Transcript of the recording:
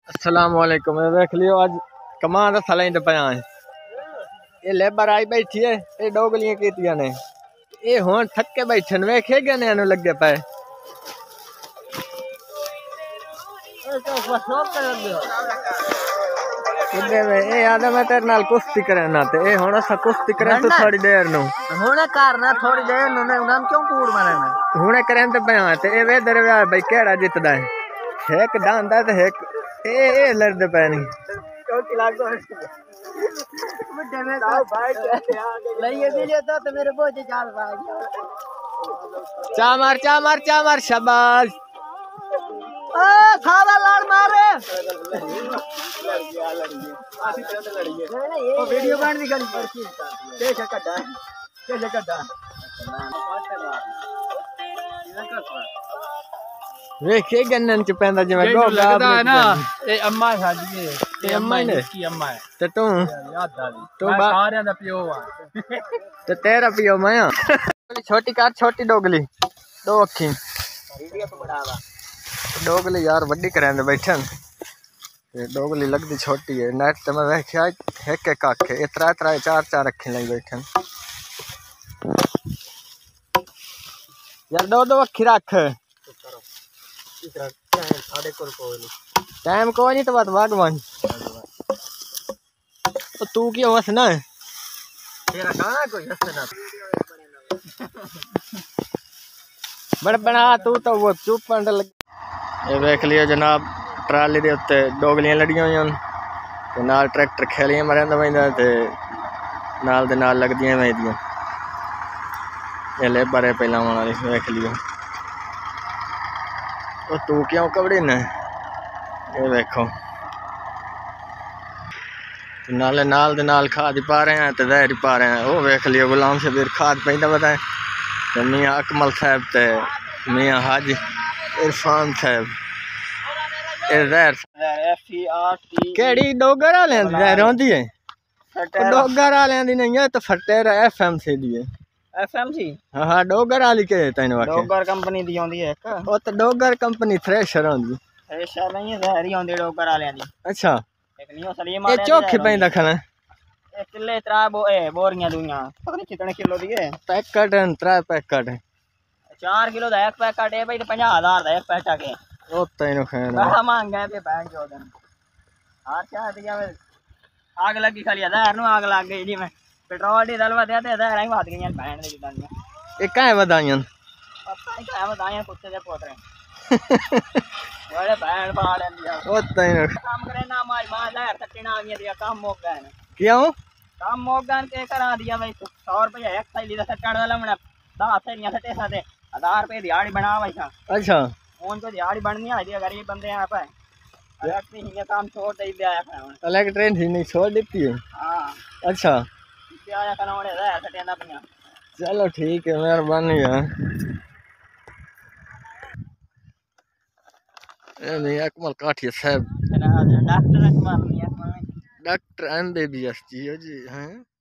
अस्सलाम वालेकुम। देख लियो आज कमां दा सालें पे आए ये लेबर आई बैठी है ये डोगलियां कीतियां ने ये हुण थके बैठे ने वेखे गने नु लगे पे ये आदा मैं तेरे नाल कुश्ती करना ते ये हुण असा कुश्ती करें तो थोड़ी देर नु हुणे करना थोड़ी देर नु ने उन्हां क्यों कूड़ मारे ने हुणे करें ते पे आए ते ए वेदर वे भाई केड़ा जितदा है एक डांदा ते एक ए लड़दे पे नहीं क्योंकि लागदो बड़े में तो भाई लइए दिले तो मेरे बोझे चाल भाई चा मार शाबाश ओ सारा लाड़ मारे ओ वीडियो बन दी गली पड़ती कैसे कड्डा वेखे गन्नन च पैंदा जिवें गोगा लगदा है ना ये अम्मा साडी है ते अम्मा ने की अम्मा है ते तू याद आ तू मैं सारे दा पियो आ ते तेरा पियो मैं छोटी कार छोटी डोगली दो अखी वीडियो तो बढ़ावा डोगली यार वड्डी करें दे बैठन ते डोगली लगदी छोटी है नेट ते मैं वेख्या एक एक अख ए त्रै चार अखी लई बैठन यार दो अखी रख टाइम कोई नहीं तो बात भगवान तो तू क्यों हंसना है तेरा गाना कोई हंसना बड़ा बना तू तो वो चुप पंड लग ये देख लियो जनाब ट्राली दे उत्ते डोगलियां लड़ियां होईयां ते नाल ट्रैक्टर खेलियां मरंदा वैंदा ते नाल दे नाल लगदियां वैंदियां ये लेबर है पहला वाली देख लियो तो तू क्यों कबड़ी ने ये देखो नाले नाल दे नाल खाद पा रहे हैं ते जहर पा रहे हैं वो देख लियो गुलाम शबीर खाद पैंदा बताए ते मियां अकमल साहब ते मियां हाज इरफान साहब ए जहर केड़ी डोगर वाले दी जहर होंदी है डोगर वाले दी नहीं है तो फटेरा एफएमसी दी है एफएमसी हां डोगर वाली के तैन वाके डोगर कंपनी दी होंदी है एक ओ तो डोगर कंपनी थ्रेशर होंदी थ्रेशर नहीं है जहरी होंदी डोगर वाले दी अच्छा एक नहीं हो सलीम ये चोखे पैंदा खाना एक किले त्रा बोरियां दुइयां पता नहीं कितने किलो दी है पैकेट है त्रै पैकेट है 4 किलो दा एक पैकेट है भाई 50,000 दा एक पैकेट है ओ तैनो खाना बड़ा महंगा है पे बैंक जो दिन हां क्या दिया में आग लगी खाली जहर नु आग लग गई जी मैं पेट्रोल डी दलवा दे जहर आई बात गई बैंड दे जिदानियां ये काहे वदायन पता नहीं क्या बताया कुत्ते दे पोतरे बड़े बैंड पा लेंदी ओ तैनो काम करे ना मार लहर तकना आ दिया काम मोक गए क्यों काम मोक गन के करा दिया भाई 100 रुपया एक थैली दा सटण वाला मैंने 10 थैलियां सटे साथे 1000 रुपए दिहाड़ी बना भाई सा अच्छा फोन तो दिहाड़ी बननी है गरीब बंदे यहाँ पे इलेक्ट्रिक ही काम छोड़ दे दिया है इलेक्ट्रिक ही नहीं छोड़ देती है हां अच्छा आया कनौड़े दा सटेंदा पिया चलो ठीक है मेहरबानी है ए नहीं अकमल काठिया साहब डॉक्टर डॉक्टर एमबीबीएस जी हैं